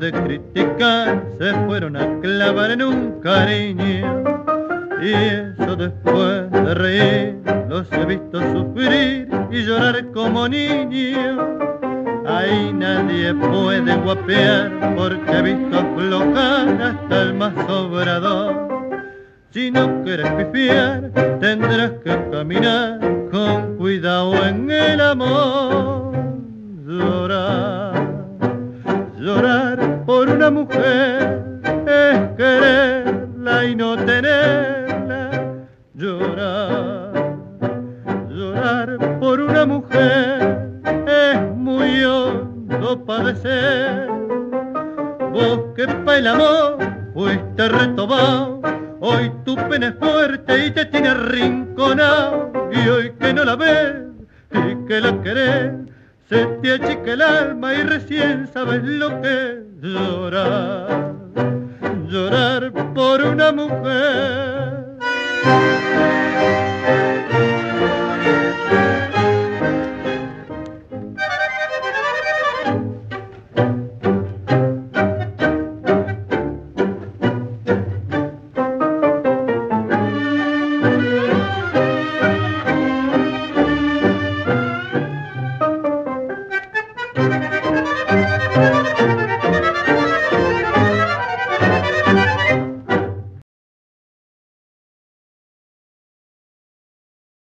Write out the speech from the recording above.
de criticar se fueron a clavar en un cariño. Y eso después de reír los he visto sufrir y llorar como niños. Ahí nadie puede guapear porque he visto aflojar hasta el más sobrador. Si no quieres pifiar, tendrás que caminar con cuidado en el amor. Llorar, llorar por una mujer es quererla y no tenerla. Llorar, llorar por una mujer es muy hondo padecer. Vos que pa' el amor fuiste retobado, hoy tu pena es fuerte y te tiene arrinconado. Y hoy que no la ves y que la querés, se te achica el alma y recién sabes lo que es llorar. Llorar por una mujer.